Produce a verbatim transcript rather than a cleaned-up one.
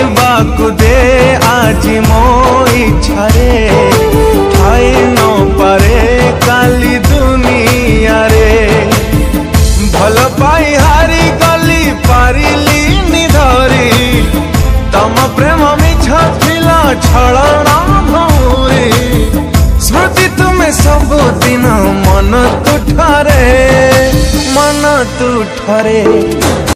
जीवाकु दे आज मो इच्छारे ठाई न पारे काली दुनिया रे भल पाई हारी गली पारिली निधरी तम प्रेम मिछ थिला छलना भौरी स्मृति तुम्हें सब दिन मन तुठरे मन तुठरे।